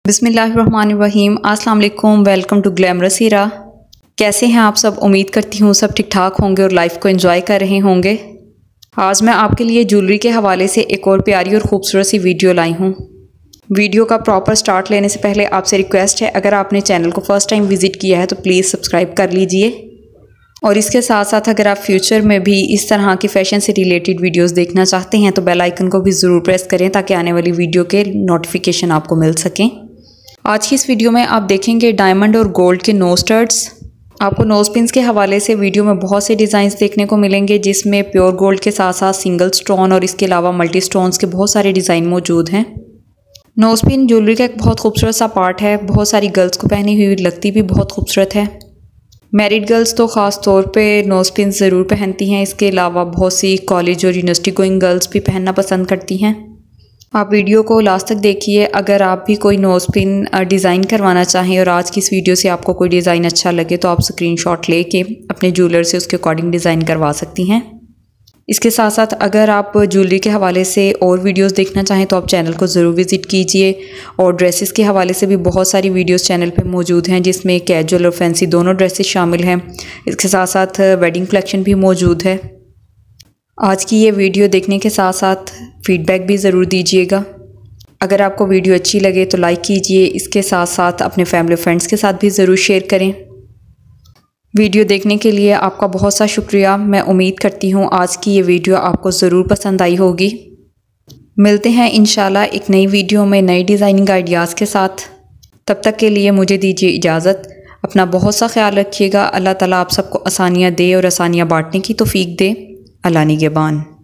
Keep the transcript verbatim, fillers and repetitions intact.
बिस्मिल्लाहिर्रहमानिर्रहीम। अस्सलाम वालेकुम, वेलकम टू ग्लैमरस हीरा। कैसे हैं आप सब? उम्मीद करती हूँ सब ठीक ठाक होंगे और लाइफ को एंजॉय कर रहे होंगे। आज मैं आपके लिए ज्वेलरी के हवाले से एक और प्यारी और ख़ूबसूरत सी वीडियो लाई हूँ। वीडियो का प्रॉपर स्टार्ट लेने से पहले आपसे रिक्वेस्ट है, अगर आपने चैनल को फ़र्स्ट टाइम विज़िट किया है तो प्लीज़ सब्सक्राइब कर लीजिए। और इसके साथ साथ अगर आप फ्यूचर में भी इस तरह की फ़ैशन से रिलेटेड वीडियोस देखना चाहते हैं तो बेल आइकन को भी ज़रूर प्रेस करें ताकि आने वाली वीडियो के नोटिफिकेशन आपको मिल सकें। आज की इस वीडियो में आप देखेंगे डायमंड और गोल्ड के नोज स्टड्स। आपको नोज पिन्स के हवाले से वीडियो में बहुत से डिज़ाइंस देखने को मिलेंगे जिसमें प्योर गोल्ड के साथ साथ सिंगल स्टोन और इसके अलावा मल्टी स्टोन्स के बहुत सारे डिज़ाइन मौजूद हैं। नोज पिन ज्वेलरी का एक बहुत खूबसूरत सा पार्ट है। बहुत सारी गर्ल्स को पहनी हुई लगती भी बहुत खूबसूरत है। मैरिड गर्ल्स तो ख़ास तौर पे नोज पिन ज़रूर पहनती हैं। इसके अलावा बहुत सी कॉलेज और यूनिवर्सिटी गोइंग गर्ल्स भी पहनना पसंद करती हैं। आप वीडियो को लास्ट तक देखिए। अगर आप भी कोई नोज पिन डिज़ाइन करवाना चाहें और आज की इस वीडियो से आपको कोई डिज़ाइन अच्छा लगे तो आप स्क्रीनशॉट लेके अपने ज्वेलर से उसके अकॉर्डिंग डिज़ाइन करवा सकती हैं। इसके साथ साथ अगर आप ज्वेलरी के हवाले से और वीडियोस देखना चाहें तो आप चैनल को ज़रूर विज़िट कीजिए। और ड्रेसेस के हवाले से भी बहुत सारी वीडियोस चैनल पे मौजूद हैं जिसमें कैजुअल और फैंसी दोनों ड्रेसेस शामिल हैं। इसके साथ साथ वेडिंग कलेक्शन भी मौजूद है। आज की ये वीडियो देखने के साथ साथ फ़ीडबैक भी ज़रूर दीजिएगा। अगर आपको वीडियो अच्छी लगे तो लाइक कीजिए। इसके साथ साथ अपने फैमिली फ्रेंड्स के साथ भी ज़रूर शेयर करें। वीडियो देखने के लिए आपका बहुत सा शुक्रिया। मैं उम्मीद करती हूँ आज की ये वीडियो आपको ज़रूर पसंद आई होगी। मिलते हैं इंशाल्लाह एक नई वीडियो में नई डिज़ाइनिंग आइडियाज़ के साथ। तब तक के लिए मुझे दीजिए इजाज़त। अपना बहुत सा ख्याल रखिएगा। अल्लाह ताला आप सबको आसानियाँ दे और आसानियाँ बांटने की तौफीक दे। अल्लाह निगहबान।